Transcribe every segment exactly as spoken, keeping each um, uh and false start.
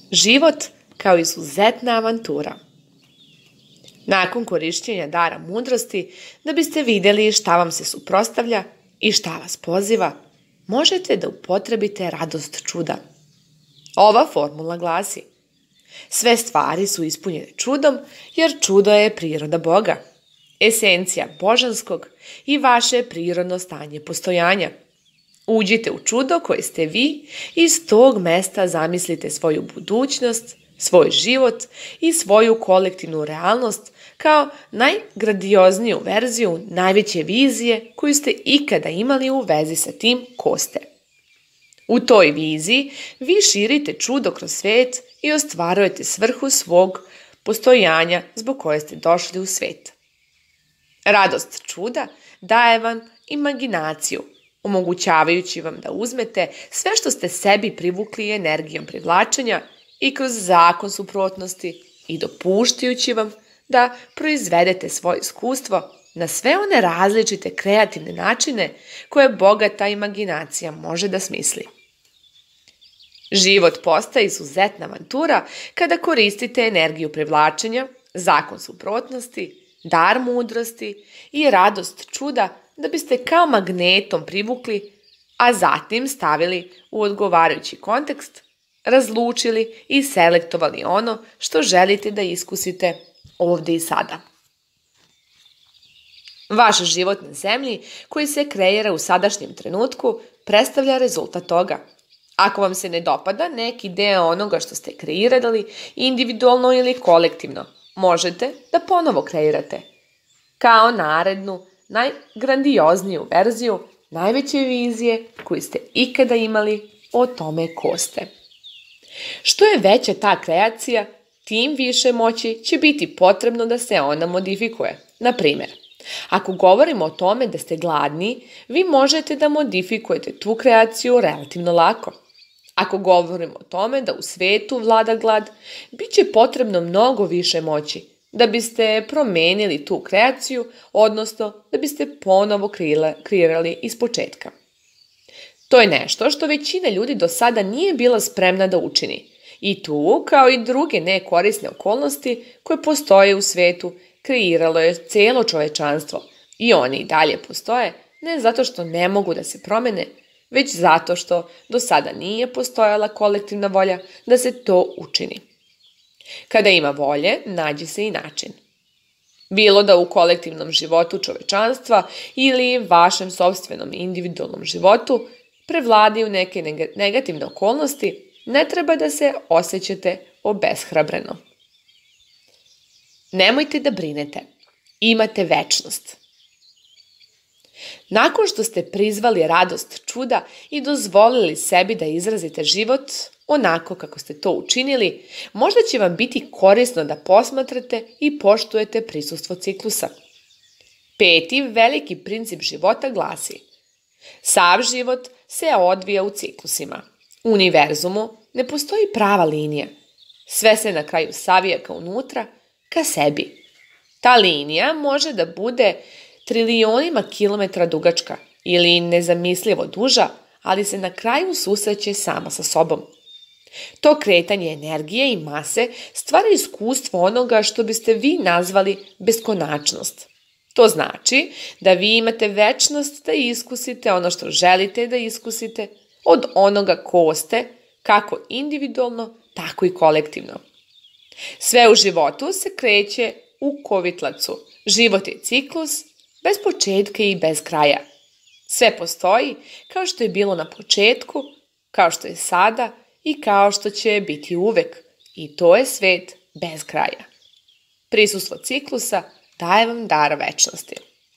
Život kao izuzetna avantura. Nakon korišćenja dara mudrosti, da biste vidjeli šta vam se suprotstavlja i šta vas poziva, možete da upotrebite radost čuda. Ova formula glasi: sve stvari su ispunjene čudom, jer čudo je priroda Boga, esencija božanskog i vaše prirodno stanje postojanja. Uđite u čudo koje ste vi i iz tog mesta zamislite svoju budućnost, svoj život i svoju kolektivnu realnost kao najgradiozniju verziju najveće vizije koju ste ikada imali u vezi sa tim ko ste. U toj viziji vi širite čudo kroz svet i ostvarujete svrhu svog postojanja zbog koje ste došli u svet. Radost čuda daje vam imaginaciju, omogućavajući vam da uzmete sve što ste sebi privukli energijom privlačenja i kroz zakon suprotnosti i dopuštajući vam da proizvedete svoje iskustvo na sve one različite kreativne načine koje bogata imaginacija može da smisli. Život postaje izuzetna avantura kada koristite energiju privlačenja, zakon suprotnosti, dar mudrosti i radost čuda da biste kao magnetom privukli, a zatim stavili u odgovarajući kontekst, razlučili i selektovali ono što želite da iskusite ovdje i sada. Vaš život na zemlji koji se kreira u sadašnjem trenutku predstavlja rezultat toga. Ako vam se ne dopada neki deo onoga što ste kreirali individualno ili kolektivno, možete da ponovo kreirate kao narednu, najgrandiozniju verziju najveće vizije koju ste ikada imali o tome ko ste. Što je veća ta kreacija, tim više moći će biti potrebno da se ona modifikuje. Na primjer, ako govorimo o tome da ste gladni, vi možete da modifikujete tu kreaciju relativno lako. Ako govorimo o tome da u svetu vlada glad, bit će potrebno mnogo više moći da biste promenili tu kreaciju, odnosno da biste ponovo kreirali iz početka. To je nešto što većina ljudi do sada nije bila spremna da učini. I tu, kao i druge nekorisne okolnosti koje postoje u svetu, kreiralo je cijelo čovečanstvo. I oni i dalje postoje, ne zato što ne mogu da se promene, već zato što do sada nije postojala kolektivna volja da se to učini. Kada ima volje, nađe se i način. Bilo da u kolektivnom životu čovečanstva ili vašem sopstvenom individualnom životu prevladaju neke negativne okolnosti, ne treba da se osjećate obeshrabreno. Nemojte da brinete, imate večnost. Nakon što ste prizvali radost čuda i dozvolili sebi da izrazite život onako kako ste to učinili, možda će vam biti korisno da posmatrate i poštujete prisustvo ciklusa. Peti veliki princip života glasi: sav život se odvija u ciklusima. U univerzumu ne postoji prava linija. Sve se na kraju savija ka unutra, ka sebi. Ta linija može da bude trilionima kilometra dugačka ili nezamislivo duža, ali se na kraju susreće sama sa sobom. To kretanje energije i mase stvara iskustvo onoga što biste vi nazvali beskonačnost. To znači da vi imate večnost da iskusite ono što želite da iskusite od onoga ko ste, kako individualno, tako i kolektivno. Sve u životu se kreće u kovitlacu. Život je ciklus, bez početka i bez kraja. Sve postoji kao što je bilo na početku, kao što je sada i kao što će biti uvek. I to je svet bez kraja. Prisustvo ciklusa daje vam dar večnosti.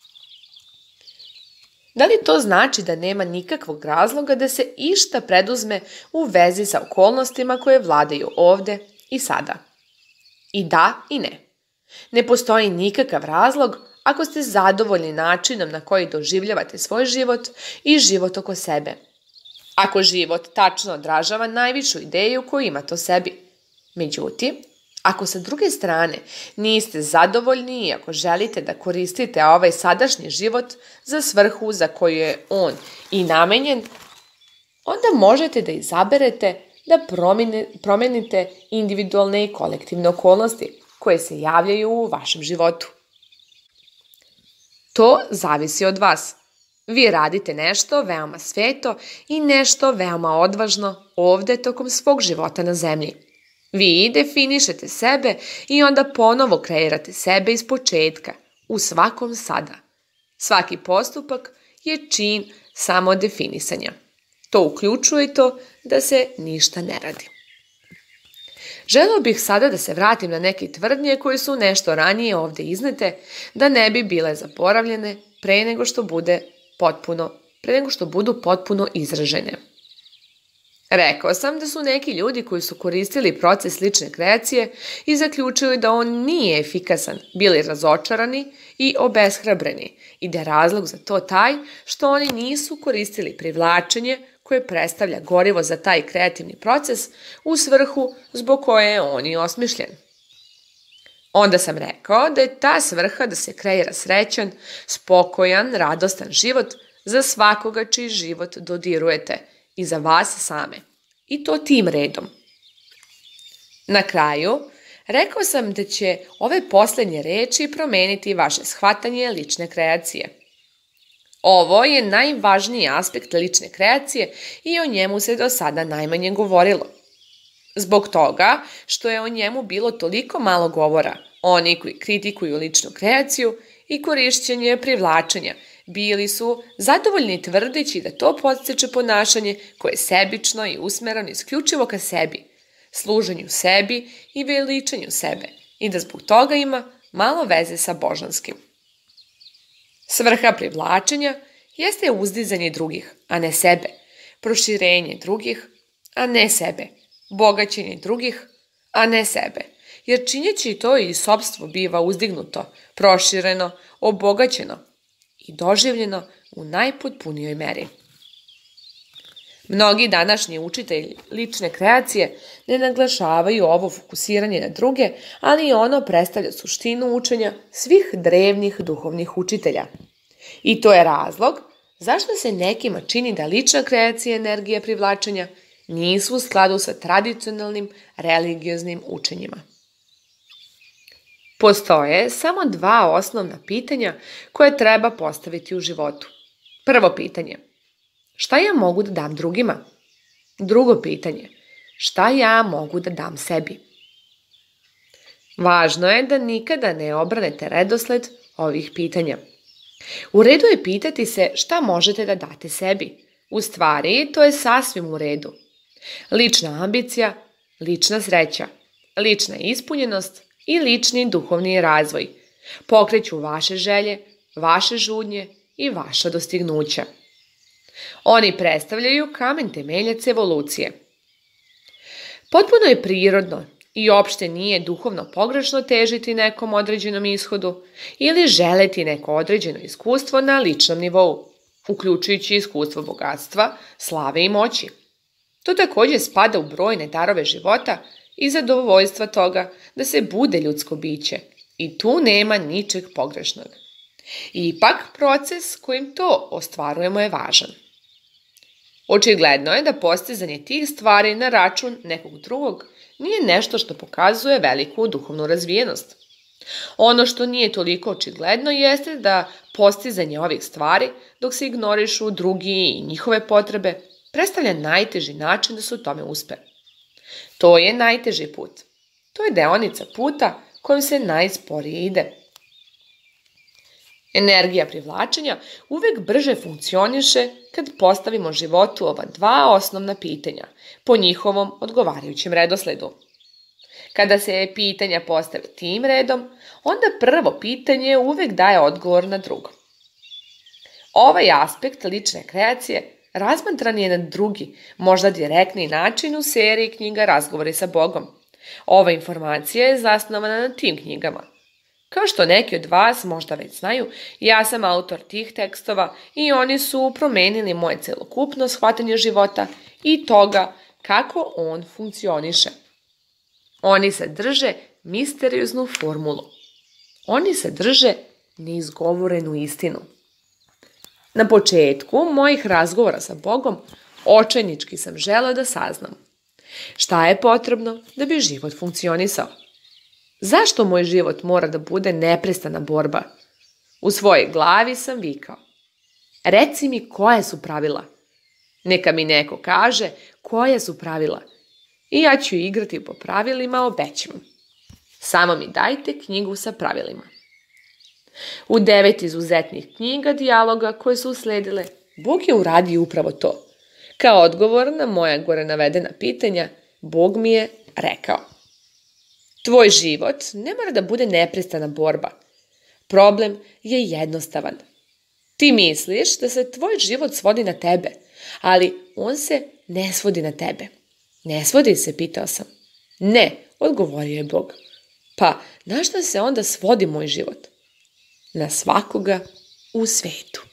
Da li to znači da nema nikakvog razloga da se išta preduzme u vezi sa okolnostima koje vladaju ovde i sada? I da i ne. Ne postoji nikakav razlog ako ste zadovoljni načinom na koji doživljavate svoj život i život oko sebe. Ako život tačno odražava najvišu ideju koju imate o sebi. Međutim, ako sa druge strane niste zadovoljni i ako želite da koristite ovaj sadašnji život za svrhu za koju je on i namenjen, onda možete da izaberete da promenite individualne i kolektivne okolnosti koje se javljaju u vašem životu. To zavisi od vas. Vi radite nešto veoma sveto i nešto veoma odvažno ovde tokom svog života na zemlji. Vi definišete sebe i onda ponovo kreirate sebe iz početka, u svakom sada. Svaki postupak je čin samodefinisanja. To uključuje i to da se ništa ne radi. Želeo bih sada da se vratim na neke tvrdnje koje su nešto ranije ovde iznete, da ne bi bile zaboravljene pre nego što bude potpuno, pre nego što budu potpuno izražene. Rekao sam da su neki ljudi koji su koristili proces lične kreacije i zaključili da on nije efikasan, bili razočarani i obeshrabreni i da je razlog za to taj što oni nisu koristili privlačenje koje predstavlja gorivo za taj kreativni proces u svrhu zbog koje je on i osmišljen. Onda sam rekao da je ta svrha da se kreira srećan, spokojan, radostan život za svakoga čiji život dodirujete i za vas same. I to tim redom. Na kraju, rekao sam da će ove poslednje reči promeniti vaše shvatanje lične kreacije. Ovo je najvažniji aspekt lične kreacije i o njemu se do sada najmanje govorilo. Zbog toga što je o njemu bilo toliko malo govora, oni koji kritikuju ličnu kreaciju i korišćenje privlačenja bili su zadovoljni tvrdeći da to podstiče ponašanje koje je sebično i usmereno isključivo ka sebi, služenju sebi i veličanju sebe i da zbog toga ima malo veze sa božanskim. Svrha privlačenja jeste uzdizanje drugih, a ne sebe, proširenje drugih, a ne sebe, bogaćenje drugih, a ne sebe, jer činjeći to i sopstvo biva uzdignuto, prošireno, obogaćeno i doživljeno u najpotpunijoj meri. Mnogi današnji učitelji lične kreacije ne naglašavaju ovo fokusiranje na druge, ali i ono predstavlja suštinu učenja svih drevnih duhovnih učitelja. I to je razlog zašto se nekima čini da lična kreacija i energija privlačenja nisu u skladu sa tradicionalnim religioznim učenjima. Postoje samo dva osnovna pitanja koje treba postaviti u životu. Prvo pitanje: šta ja mogu da dam drugima? Drugo pitanje: šta ja mogu da dam sebi? Važno je da nikada ne obranete redosled ovih pitanja. U redu je pitati se šta možete da date sebi. U stvari, to je sasvim u redu. Lična ambicija, lična sreća, lična ispunjenost i lični duhovni razvoj pokreću vaše želje, vaše žudnje i vaša dostignuća. Oni predstavljaju kamen temeljac evolucije. Potpuno je prirodno i uopšte nije duhovno pogrešno težiti nekom određenom ishodu ili želeti neko određeno iskustvo na ličnom nivou, uključujući iskustvo bogatstva, slave i moći. To takođe spada u brojne darove života i zadovoljstva toga da se bude ljudsko biće i tu nema ničeg pogrešnog. Ipak, proces kojim to ostvarujemo je važan. Očigledno je da postizanje tih stvari na račun nekog drugog nije nešto što pokazuje veliku duhovnu razvijenost. Ono što nije toliko očigledno jeste da postizanje ovih stvari, dok se ignorišu drugi i njihove potrebe, predstavlja najteži način da se u tome uspe. To je najteži put. To je deonica puta kojim se najsporije ide. Energija privlačenja uvek brže funkcioniše kad postavimo životu ova dva osnovna pitanja po njihovom odgovarajućem redosledu. Kada se pitanja postave tim redom, onda prvo pitanje uvek daje odgovor na drugo. Ovaj aspekt lične kreacije razmatran je na drugi, možda direktni način u seriji knjiga Razgovori sa Bogom. Ova informacija je zasnovana na tim knjigama. Kao što neki od vas možda već znaju, ja sam autor tih tekstova i oni su promenili moje celokupno shvatanje života i toga kako on funkcioniše. Oni sadrže misterioznu formulu. Oni sadrže neizgovorenu istinu. Na početku mojih razgovora sa Bogom očajnički sam želeo da saznam Šta je potrebno da bi život funkcionisao? Zašto moj život mora da bude neprestana borba? U svojoj glavi sam vikao. Reci mi koje su pravila. Neka mi neko kaže koje su pravila. I ja ću igrati po pravilima, obećam. Samo mi dajte knjigu sa pravilima. U devet izuzetnih knjiga dijaloga koje su usledile, Bog je uradio upravo to. Kao odgovor na moja gore navedena pitanja, Bog mi je rekao. Tvoj život ne mora da bude neprestana borba. Problem je jednostavan. Ti misliš da se tvoj život svodi na tebe, ali on se ne svodi na tebe. Ne svodi se, pitao sam. Ne, odgovorio je Bog. Pa, na šta se onda svodi moj život? Na svakoga u svetu.